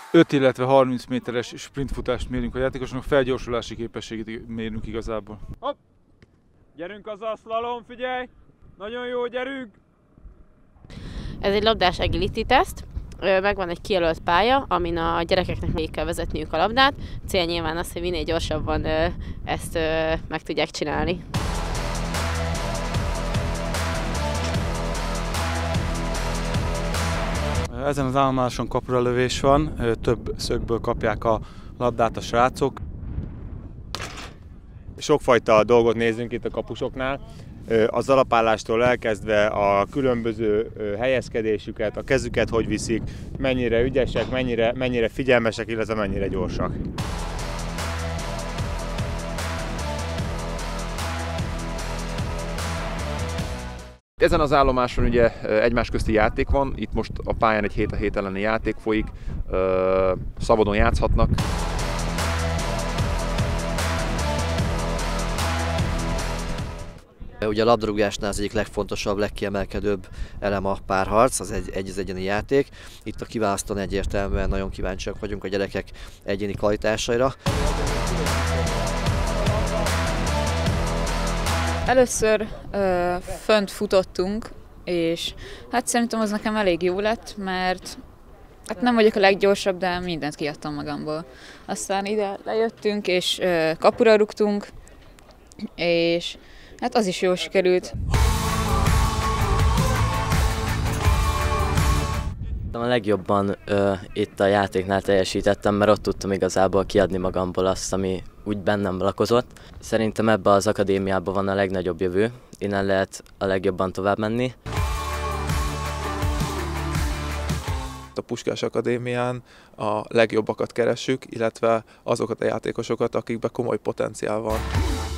5, illetve 30 méteres sprintfutást mérünk a játékosnak, felgyorsulási képességét mérünk igazából. Hopp! Gyerünk az a szlalom, figyelj! Nagyon jó, gyerünk! Ez egy labdás agility teszt. Megvan egy kijelölt pálya, amin a gyerekeknek még kell vezetniük a labdát. Cél nyilván az, hogy minél gyorsabban ezt meg tudják csinálni. Ezen az állomáson kapuralövés van, több szögből kapják a labdát a srácok. Sokfajta dolgot nézünk itt a kapusoknál, az alapállástól elkezdve a különböző helyezkedésüket, a kezüket hogy viszik, mennyire ügyesek, mennyire figyelmesek, illetve mennyire gyorsak. Ezen az állomáson ugye egymás közti játék van, itt most a pályán egy 7 a 7 elleni játék folyik, szabadon játszhatnak. Ugye a labdarúgásnál az egyik legfontosabb, legkiemelkedőbb elem a párharc, az egy egyéni játék. Itt a kiválasztón egyértelműen nagyon kíváncsiak vagyunk a gyerekek egyéni kvalitásaira. Először fönt futottunk, és hát szerintem az nekem elég jó lett, mert hát nem vagyok a leggyorsabb, de mindent kiadtam magamból. Aztán ide lejöttünk, és kapura rúgtunk, és hát az is jól sikerült. A legjobban itt a játéknál teljesítettem, mert ott tudtam igazából kiadni magamból azt, ami úgy bennem lakozott. Szerintem ebbe az akadémiában van a legnagyobb jövő, innen lehet a legjobban tovább menni. A Puskás Akadémián a legjobbakat keressük, illetve azokat a játékosokat, akikben komoly potenciál van.